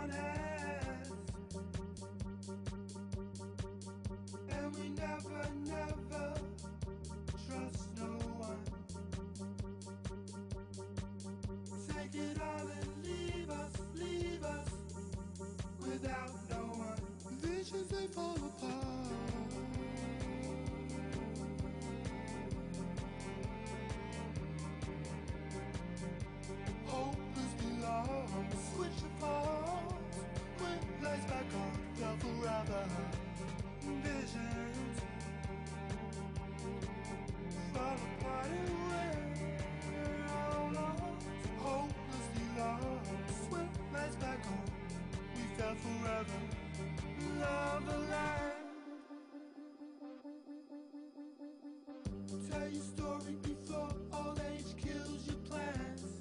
one has, and we never, never trust no one. Take it all and leave us without no one. Visions they fall apart. Hopelessly lost, switch of hearts, when lights back on, fell forever. Visions fall apart and we're all lost. Hopelessly lost, when lights back on, we fell forever. Love alive. Tell your story before old age kills your plans.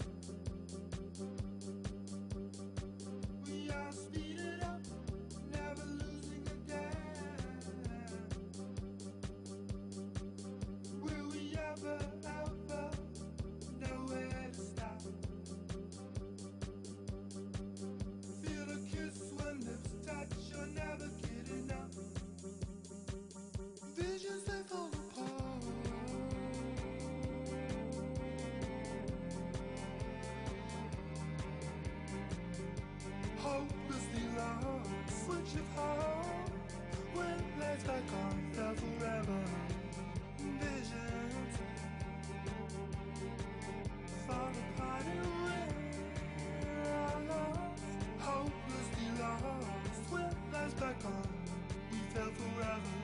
We all speed it up, never losing a dance. Will we ever know where to stop? Feel a kiss when lips touch, you'll never get enough. Visions they fall apart. Hopelessly lost, switch of heart, when lights back on, fell forever. Visions fall apart and we're all lost. Hopelessly lost, when lights back on, we fell forever.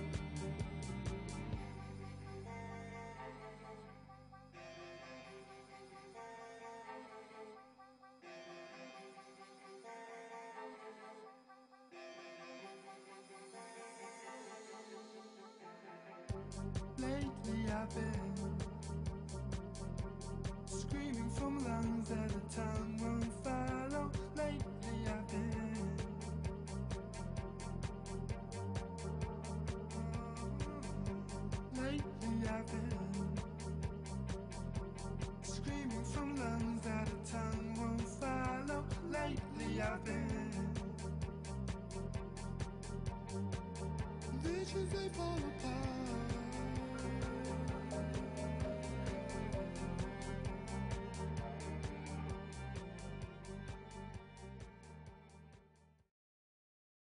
Lately I've been screaming from lungs that a tongue won't follow. Lately I've been lately I've been screaming from lungs that a tongue won't follow. Lately I've been visions they fall apart.